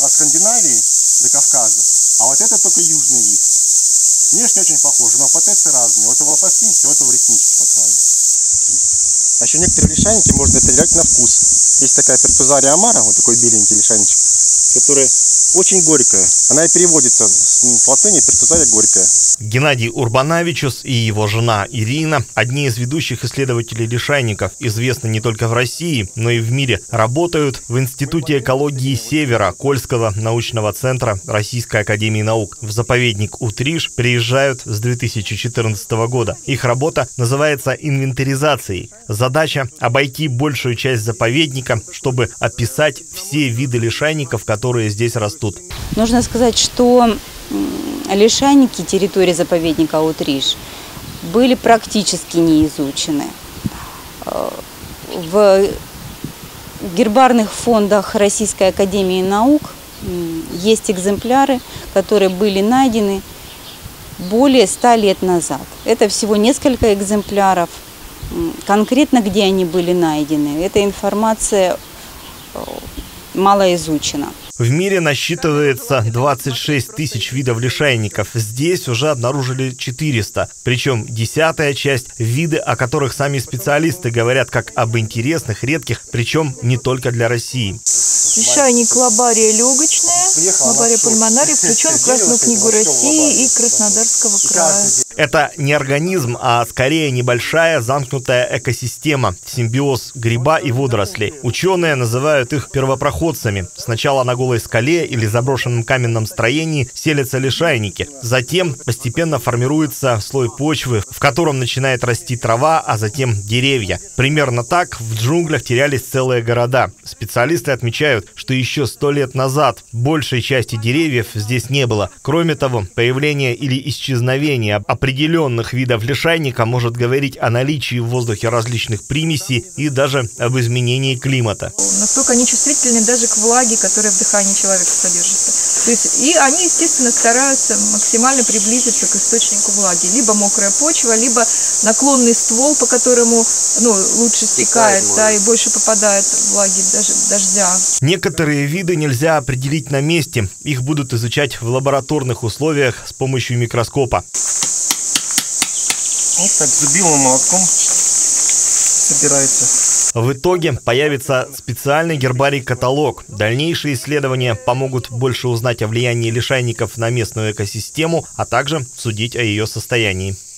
от Скандинавии до Кавказа, а вот это только южный вид. Внешне очень похоже, но потенции разные. Вот его пластинки, вот его реснички по краю. А еще некоторые лишайники можно определять на вкус. Есть такая Пертузария амара, вот такой беленький лишайничек, который очень горькая. Она и переводится с латыни Пертузария горькая. Геннадий Урбанавичус и его жена Ирина – одни из ведущих исследователей лишайников, известны не только в России, но и в мире. Работают в Институте экологии Севера Кольского научного центра Российской академии наук. В заповедник Утриш приезжают с 2014 года. Их работа называется инвентаризацией. Задача – обойти большую часть заповедника, чтобы описать все виды лишайников, которые здесь растут. Нужно сказать, что лишайники территории заповедника Утриш были практически не изучены. В гербарных фондах Российской академии наук есть экземпляры, которые были найдены более 100 лет назад. Это всего несколько экземпляров. Конкретно, где они были найдены, эта информация мало изучена. В мире насчитывается 26 тысяч видов лишайников. Здесь уже обнаружили 400. Причем 10-я часть – виды, о которых сами специалисты говорят как об интересных, редких, причем не только для России. Лишайник лобария легочная, лобария пульмонария включен в Красную книгу России и Краснодарского края. Это не организм, а скорее небольшая замкнутая экосистема, симбиоз гриба и водорослей. Ученые называют их первопроходцами. Сначала на голой скале или заброшенном каменном строении селятся лишайники. Затем постепенно формируется слой почвы, в котором начинает расти трава, а затем деревья. Примерно так в джунглях терялись целые города. Специалисты отмечают, что еще 100 лет назад большей части деревьев здесь не было. Кроме того, появление или исчезновение определенных видов лишайника может говорить о наличии в воздухе различных примесей и даже об изменении климата. Настолько они чувствительны даже к влаге, которая в дыхании человека содержится. То есть, и они, естественно, стараются максимально приблизиться к источнику влаги. Либо мокрая почва, либо наклонный ствол, по которому лучше стекает, и больше попадает влаги, даже дождя. Некоторые виды нельзя определить на месте. Их будут изучать в лабораторных условиях с помощью микроскопа. Вот так зубилом молотком собирается. В итоге появится специальный гербарий-каталог. Дальнейшие исследования помогут больше узнать о влиянии лишайников на местную экосистему, а также судить о ее состоянии.